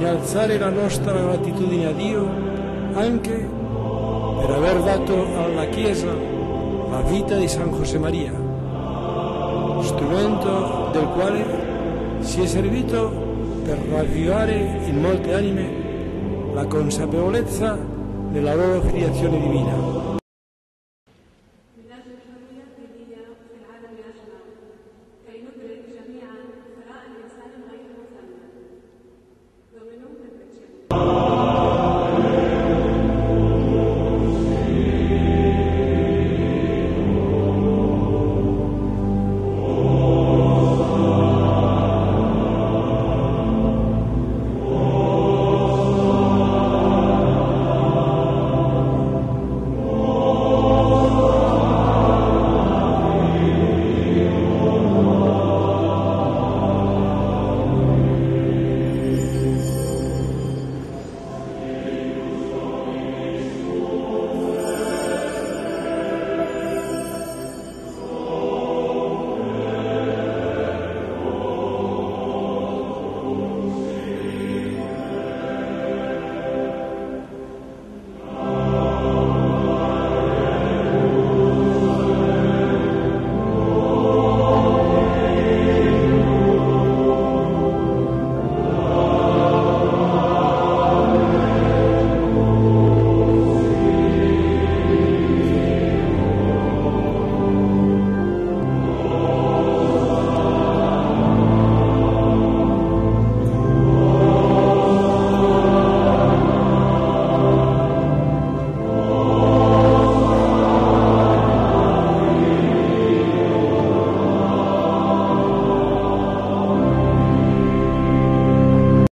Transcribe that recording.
innalzare la nostra gratitudine a Dio anche per aver dato alla Chiesa la vita di San José Maria, strumento del quale si è servito per ravvivare in molte anime la consapevolezza della loro filiazione divina.